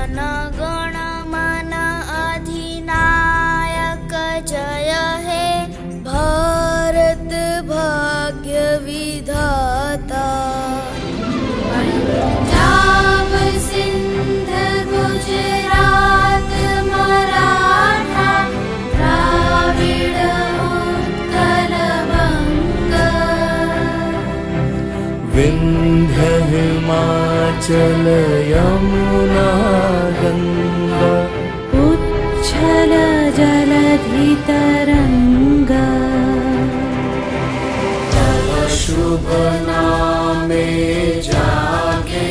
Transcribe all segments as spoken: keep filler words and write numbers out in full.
जन गण मन अधिनायक जय हे भारत भाग्य विधाता। पंजाब सिंध गुजरात मराठा द्राविड़ उत्कल बंग। विंध्य हिमाचल यमुना गंगा उच्छल जलधि तरंगा। तव शुभ नामे जागे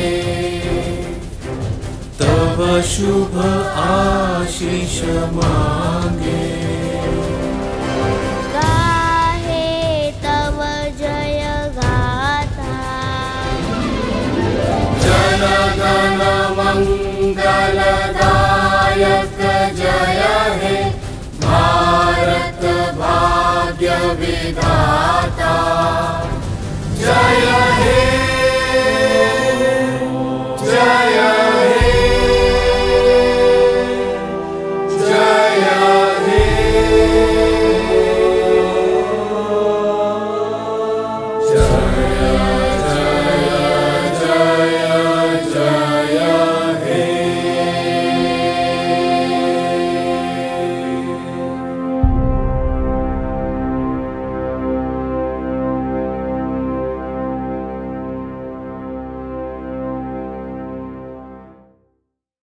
तव शुभ आशीष मांगे। गाहे तव जय गाथा जन गण मंगल दायक जय हे भारत भाग्य विधाता। जय हे